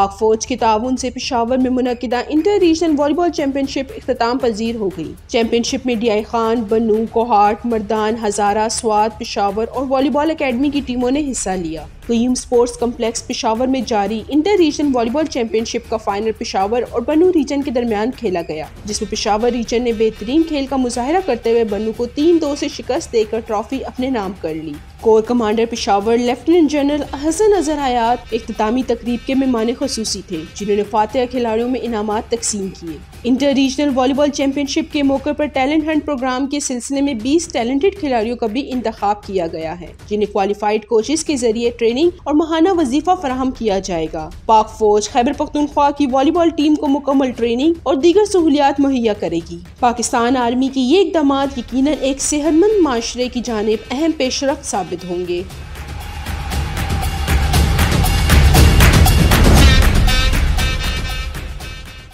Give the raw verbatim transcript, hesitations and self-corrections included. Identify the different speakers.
Speaker 1: पाक फौज के ताउन से पेशावर में मुनक्किदा इंटर रीजनल वॉलीबॉल चैंपियनशिप इख्तिताम पजीर हो गई। चैंपियनशिप में डी आई खान, बनू, कोहाट, मर्दान, हजारा, स्वात, पेशावर और वॉलीबॉल अकेडमी की टीमों ने हिस्सा लिया। क्यूम स्पोर्ट्स कम्प्लेक्स पेशावर में जारी इंटर रीजनल वॉलीबॉल चैंपियनशिप का फाइनल पेशावर और बनू रीजन के दरमियान खेला गया, जिसमें पेशावर रीजन ने बेहतरीन खेल का मुजाहरा करते हुए बनू को तीन दो से शिकस्त देकर ट्रॉफी अपने नाम कर ली। Corps commander Peshawar lieutenant general Hasan Azhar Hayat इख्तितामी तकरीब के मेहमान खुसूसी थे, जिन्होंने फातिहा खिलाड़ियों में इनामात तकसीम किए। इंटर रीजनल वॉलीबॉल चैंपियनशिप के मौके पर टैलेंट हंट प्रोग्राम के सिलसिले में बीस टैलेंटेड खिलाड़ियों का भी इंतखाब किया गया है, जिन्हें क्वालिफाइड कोचेस के जरिए ट्रेनिंग और माहाना वजीफा फराहम किया जाएगा। पाक फौज खैबर पख्तूनख्वा की वॉलीबॉल टीम को मुकम्मल ट्रेनिंग और दीगर सहूलियात मुहैया करेगी। पाकिस्तान आर्मी की ये इक़दामात यकीनन एक सेहतमंद माशरे की जानिब अहम पेशरफ्त साबित होंगे।